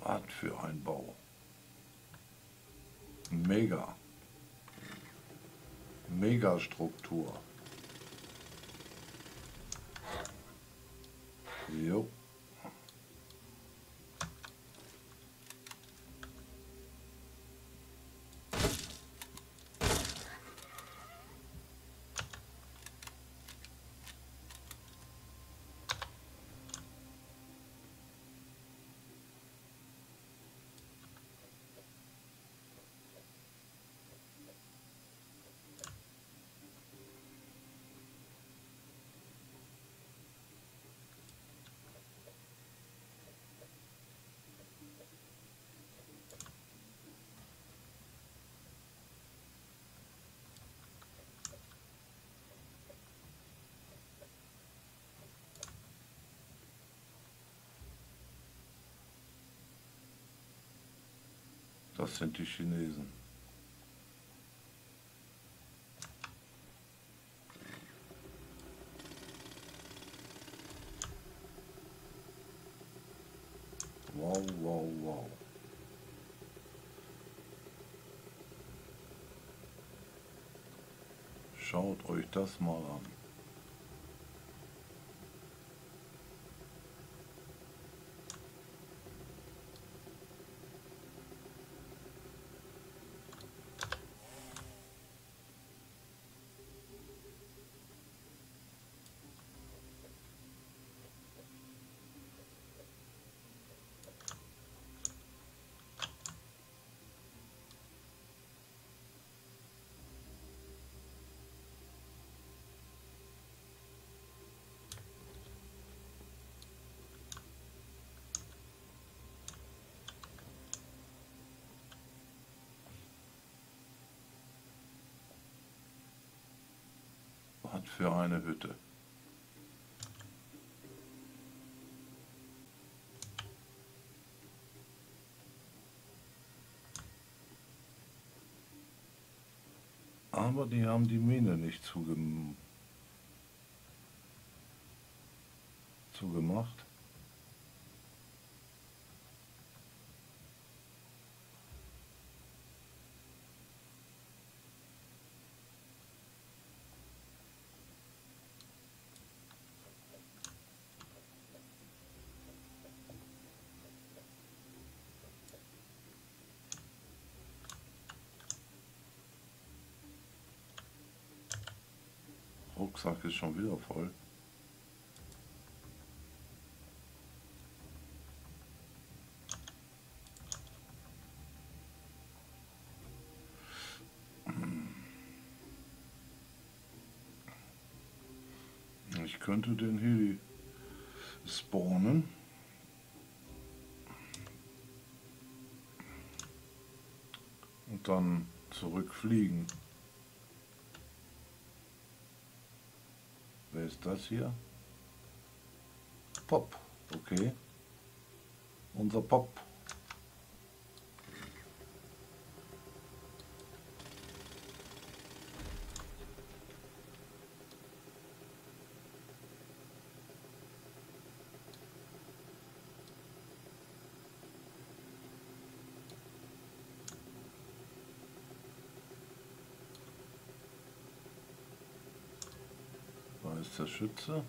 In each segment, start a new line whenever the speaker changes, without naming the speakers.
Was für ein Bau. Mega. Megastruktur. Jo. Das sind die Chinesen. Wow, wow, wow. Schaut euch das mal an. Was für eine Hütte. Aber die haben die Mine nicht zugemacht. Rucksack ist schon wieder voll. Ich könnte den Heli spawnen. Und dann zurückfliegen. Wer ist das hier? Pop, okay. Unser Pop. Da ist der Schütze.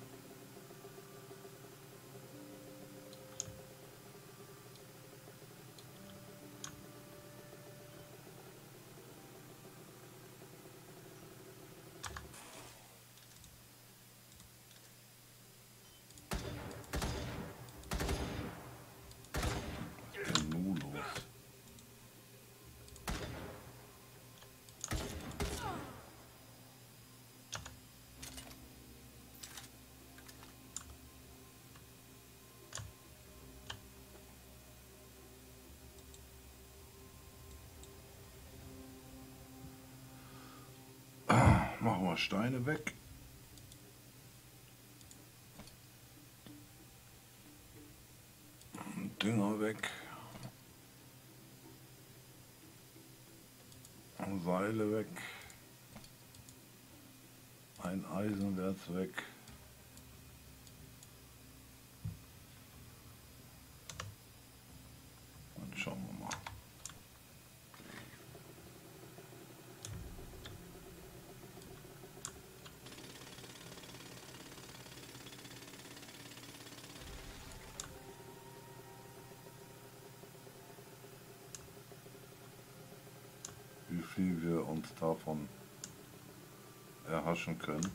Machen wir Steine weg. Dünger weg. Seile weg. Ein Eisenerz weg. wie wir uns davon erhaschen können.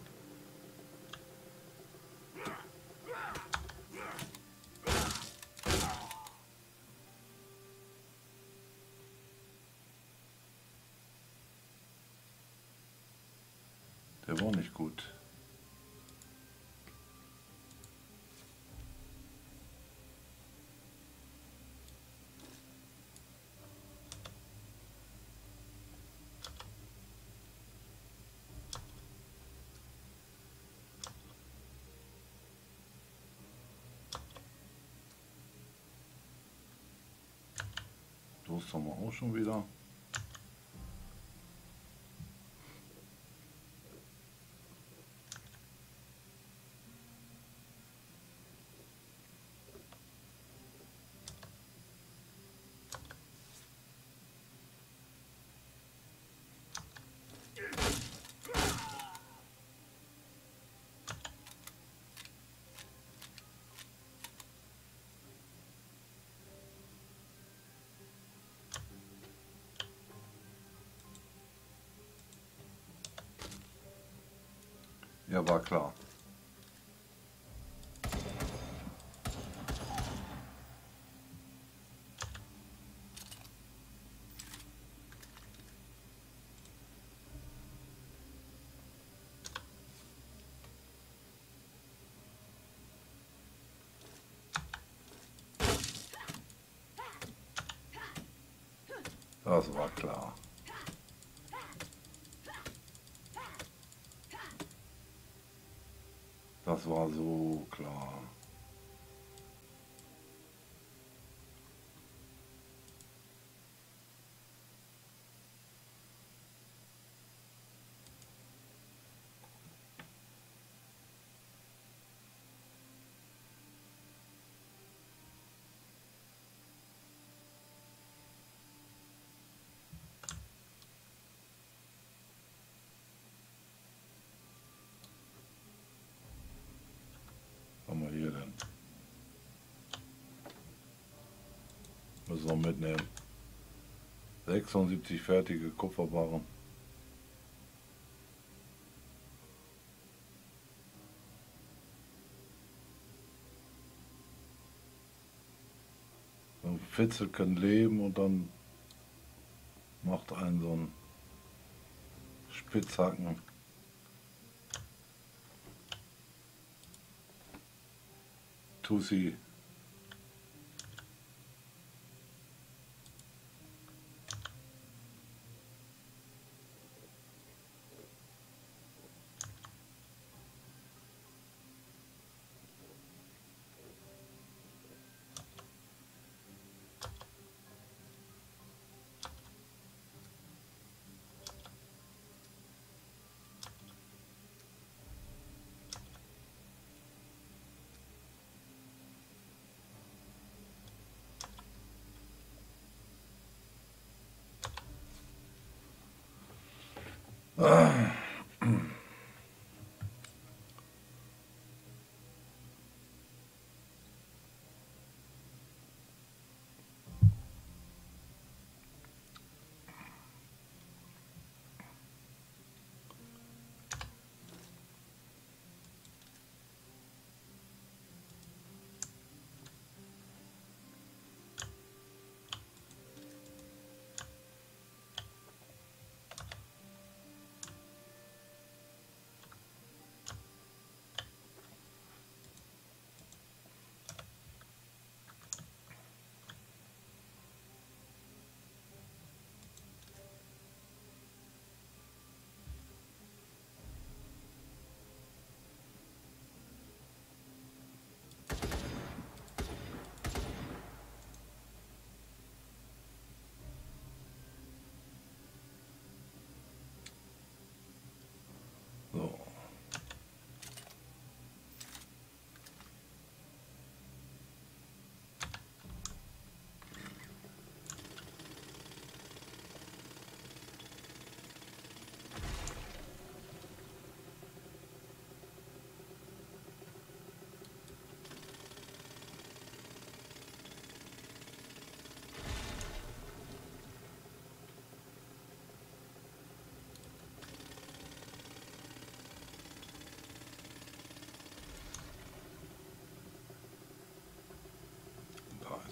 Der war nicht gut. Das haben wir auch schon wieder. Ja, war klar. Das war klar. Das war so klar. Was haben wir hier denn? Müssen wir mitnehmen. 76 fertige Kupferbarren. Ein Fitzel kann leben und dann macht einen so ein Spitzhacken. Tussi.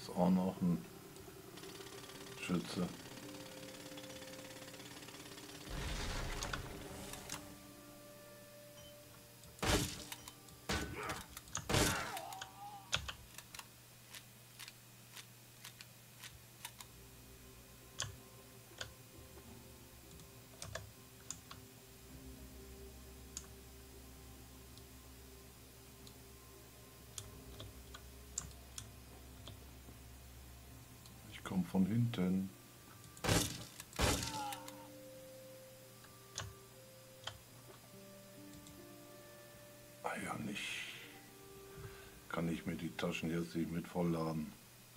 ist auch noch ein Schütze. Ich komme von hinten. Ah ja, nicht. Kann ich mir die Taschen jetzt nicht mit vollladen.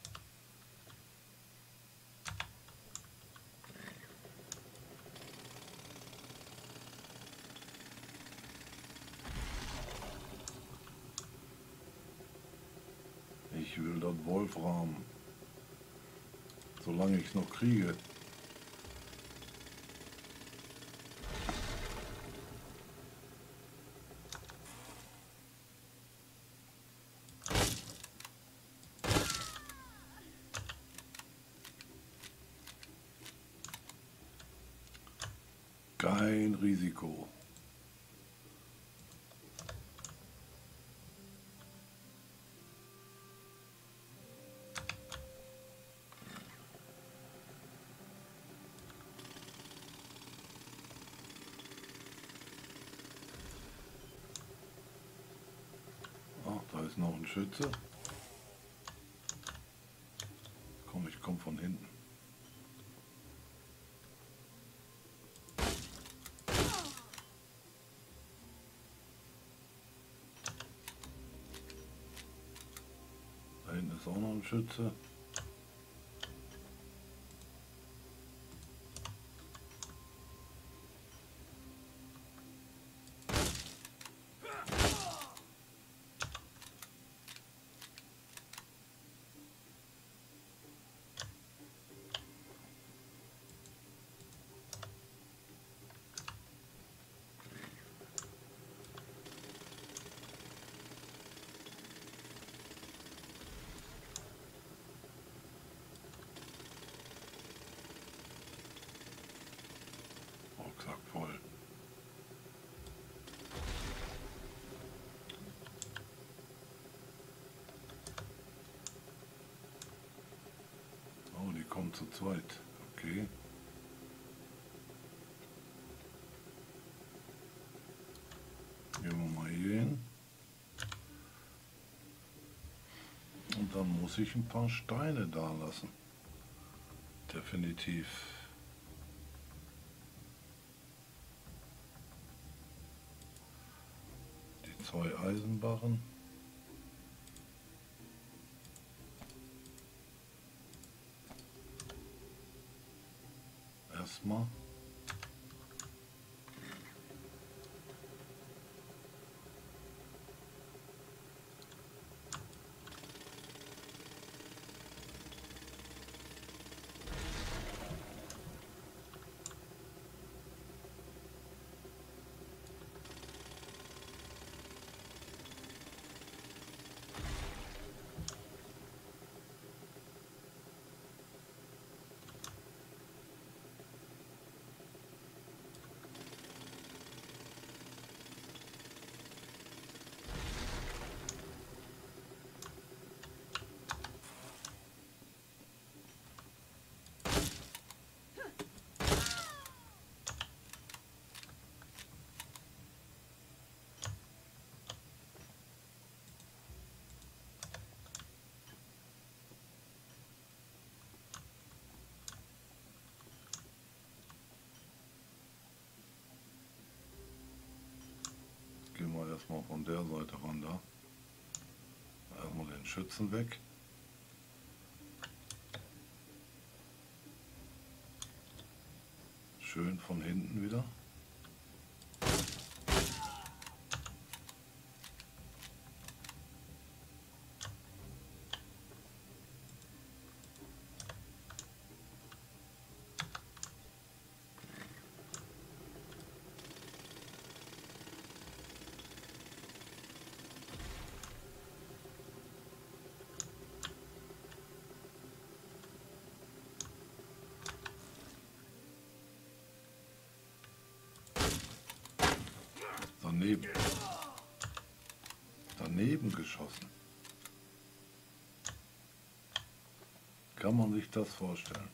Ich will das Wolfram. Solange ich es noch kriege. Kein Risiko. Ach, da ist noch ein Schütze. Komm, ich komme von hinten. Da hinten ist auch noch ein Schütze. Rucksack voll. Oh, die kommen zu zweit. Okay. Gehen wir mal hier hin. Und dann muss ich ein paar Steine da lassen. Definitiv. Die 2 Eisenbarren. Erstmal. Gehen wir erstmal von der Seite ran da. Erstmal den Schützen weg. Schön von hinten wieder. Daneben. Daneben geschossen. Kann man sich das vorstellen?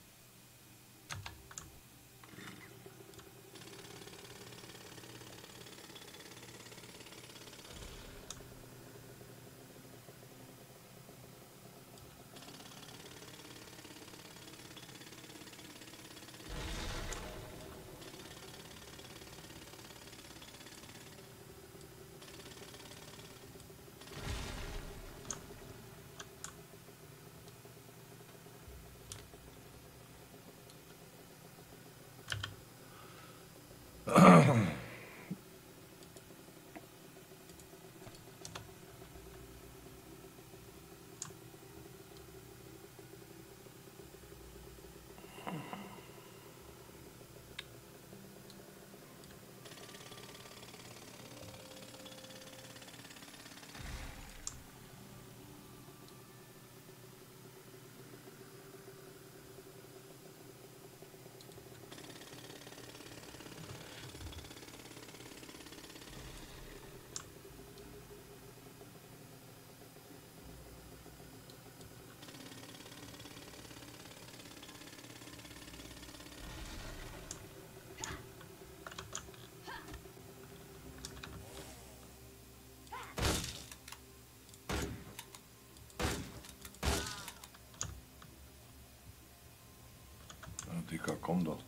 Ja, Dicker, komm doch.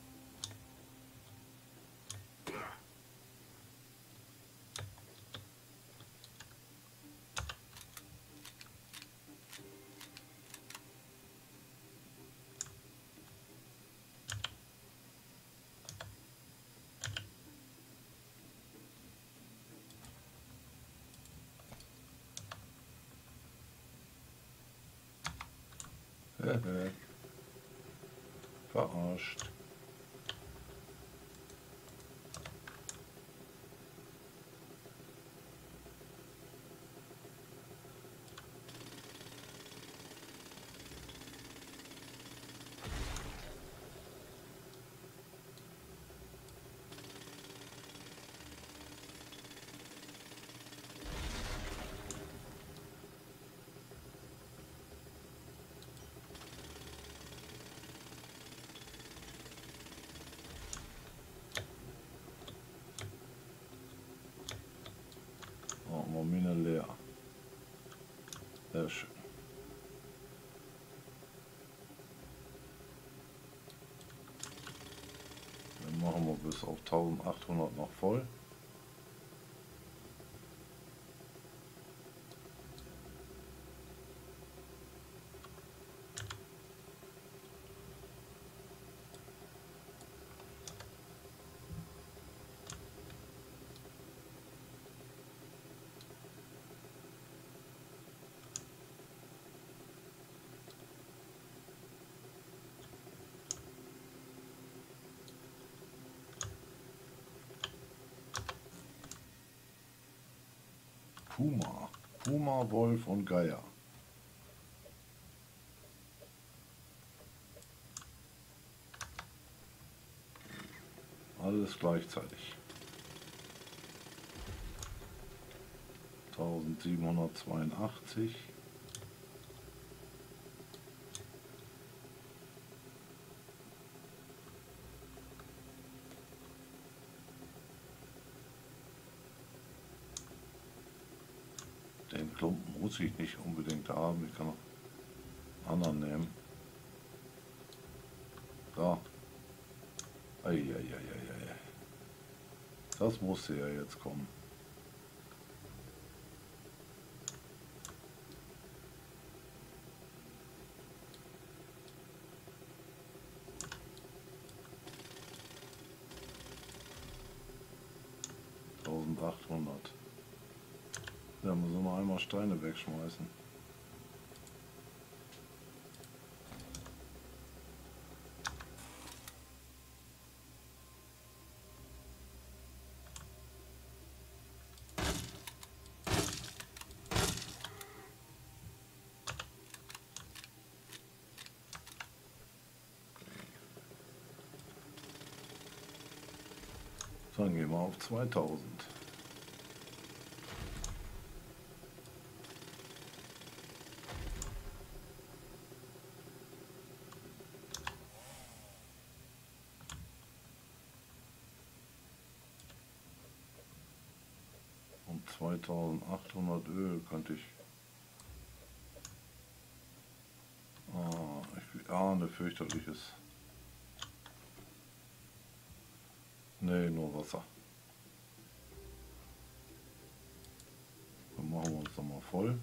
Verarscht. Oh, Mine leer. Sehr schön. Dann machen wir bis auf 1800 noch voll. Puma. Puma, Wolf und Geier. Alles gleichzeitig. 1782. Den Klumpen muss ich nicht unbedingt haben. Ich kann auch einen anderen nehmen. Da. Eieieiei. Das musste ja jetzt kommen. .800. Da müssen wir einmal Steine wegschmeißen. Dann gehen wir auf 2000. 2800 Öl könnte ich. Ich ahne fürchterliches. Nee, nur Wasser. Dann machen wir uns nochmal voll.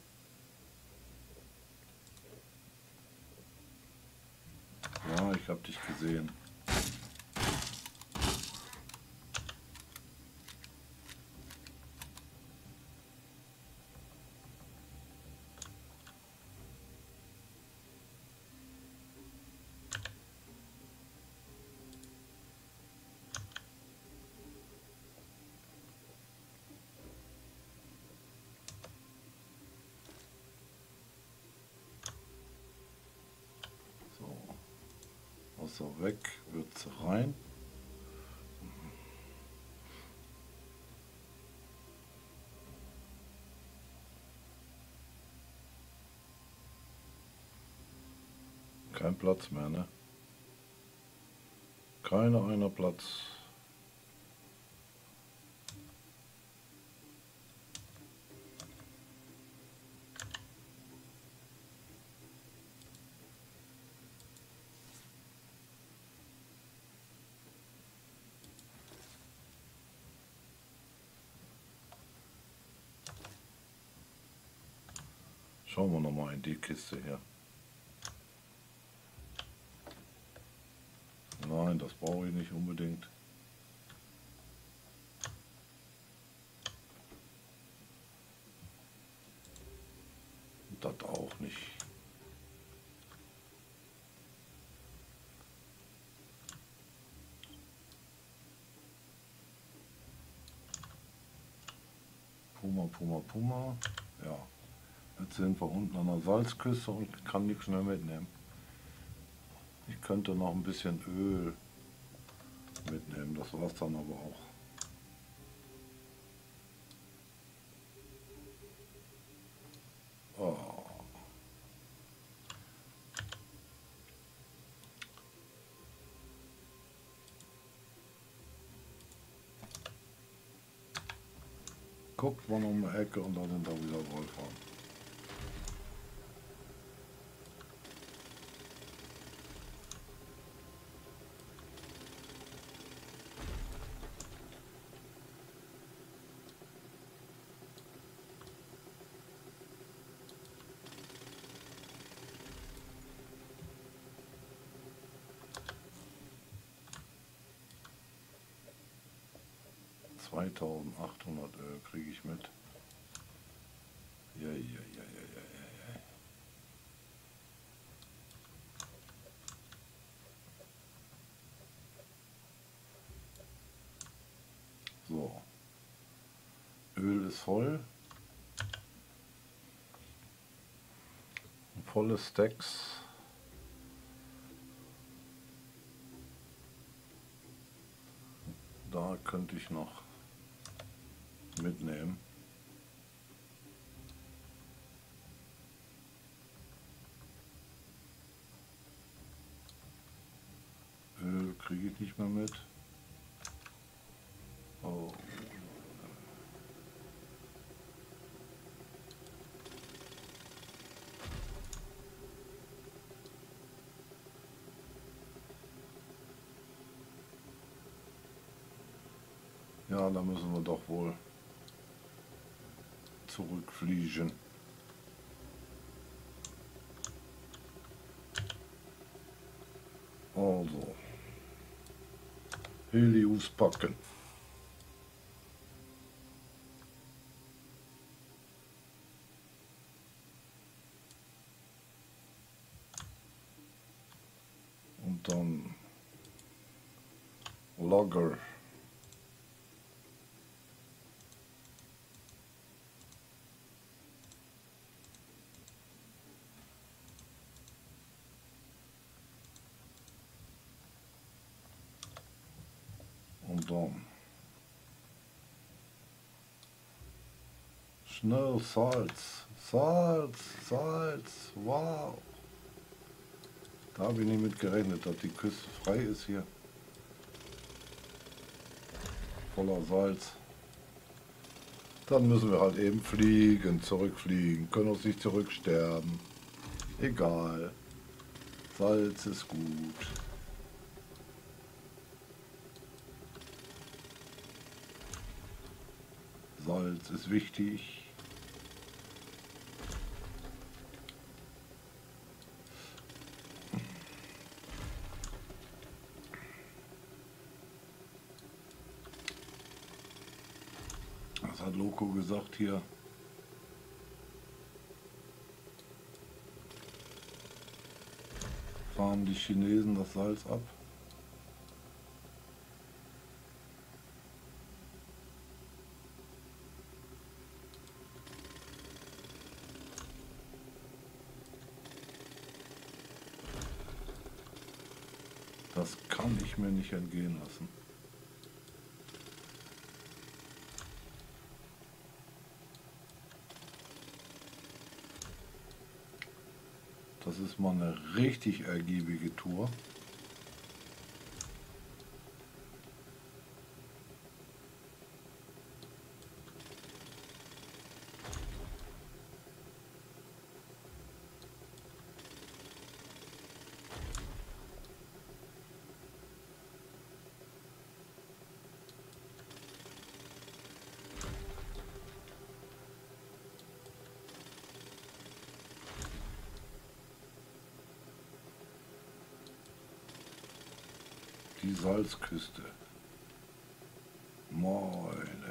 Ja, ich habe dich gesehen. Wasser weg, Würze rein. Kein Platz mehr, ne? Einer Platz. Schauen wir noch mal in die Kiste hier. Nein, das brauche ich nicht unbedingt. Das auch nicht. Puma. Ja. Jetzt sind wir unten an der Salzküste und kann nichts mehr mitnehmen. Ich könnte noch ein bisschen Öl mitnehmen, das war es dann aber auch. Oh. Guckt man um die Ecke und dann sind da wieder Wolfram. Öl kriege ich mit. Ja. So. Öl ist voll. Volle Stacks. Da könnte ich noch mitnehmen. Öl kriege ich nicht mehr mit. Oh. Ja, da müssen wir doch wohl zurückfliegen. Also, Helios packen. Und dann Lager. Und dann schnell Salz, wow. Da habe ich nicht mit gerechnet, dass die Küste frei ist hier. Voller Salz. Dann müssen wir halt eben fliegen, zurückfliegen, können uns nicht zurücksterben. Egal. Salz ist gut. Salz ist wichtig. Was hat Loco gesagt hier? Fahren die Chinesen das Salz ab? Das kann ich mir nicht entgehen lassen. Das ist mal eine richtig ergiebige Tour. Die Salzküste. Meine.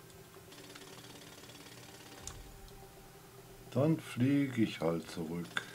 Dann fliege ich halt zurück.